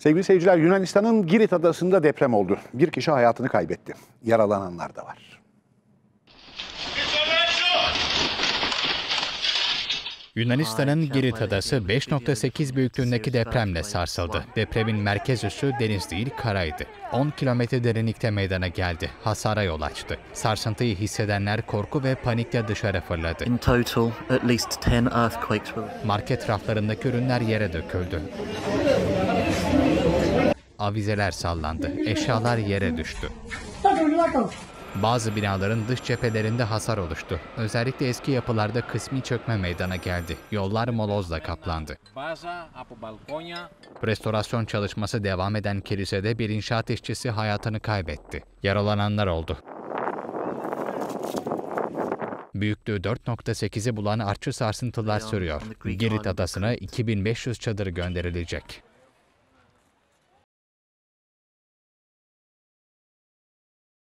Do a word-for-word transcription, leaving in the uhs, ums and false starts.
Sevgili seyirciler, Yunanistan'ın Girit adasında deprem oldu. Bir kişi hayatını kaybetti. Yaralananlar da var. Yunanistan'ın Girit adası beş nokta sekiz büyüklüğündeki depremle sarsıldı. Depremin merkez üssü deniz değil karaydı. on kilometre derinlikte meydana geldi. Hasara yol açtı. Sarsıntıyı hissedenler korku ve panikle dışarı fırladı. In total, at least ten earthquakes were... Market raflarındaki ürünler yere döküldü. Avizeler sallandı. Eşyalar yere düştü. Bazı binaların dış cephelerinde hasar oluştu. Özellikle eski yapılarda kısmi çökme meydana geldi. Yollar molozla kaplandı. Restorasyon çalışması devam eden kilisede bir inşaat işçisi hayatını kaybetti. Yaralananlar oldu. Büyüklüğü dört nokta sekizi bulan artçı sarsıntılar sürüyor. Girit adasına iki bin beş yüz çadır gönderilecek.